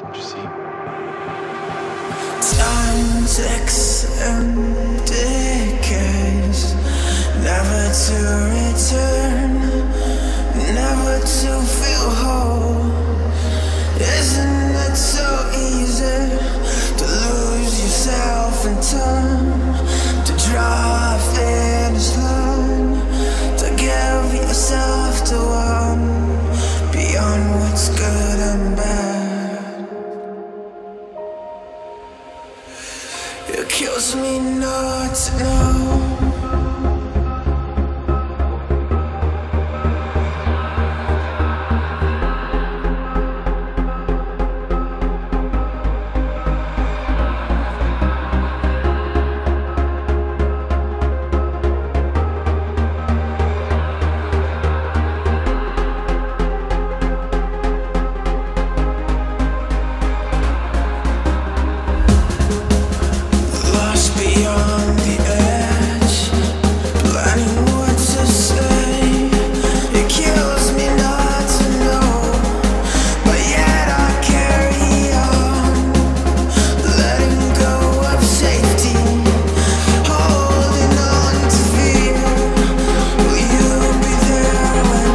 you see? Time ticks and decays, never to return, never to feel whole. Isn't it so easy to lose yourself in time, to draw a finish line, to give yourself to one beyond what's good and bad? It kills me not to know. Beyond the edge, planning what to say. It kills me not to know, but yet I carry on, letting go of safety, holding on to fear. Will you be there when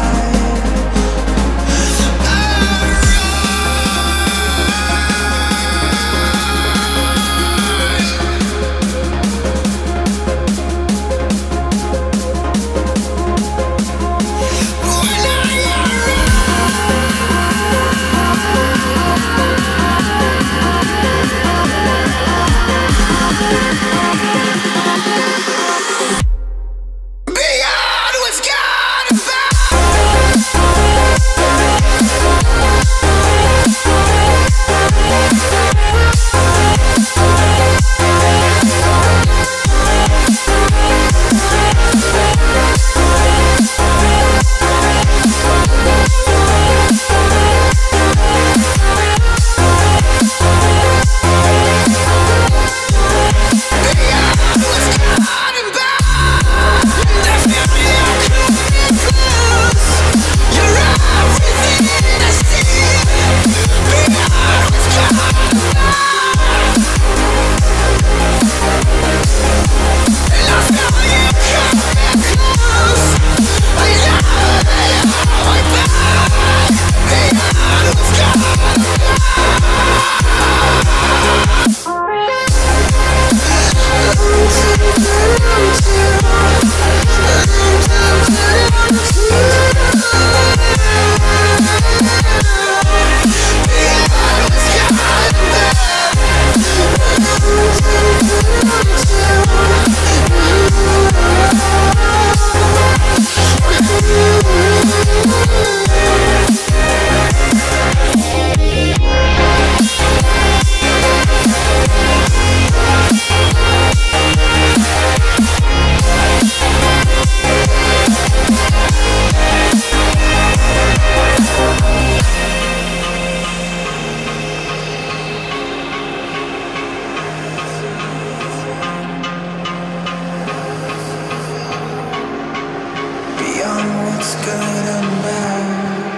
what's good and bad?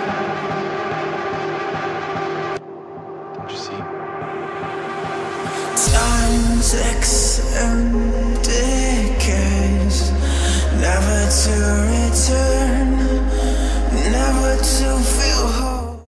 Don't you see? Time ticks and decays, never to return, never to feel whole.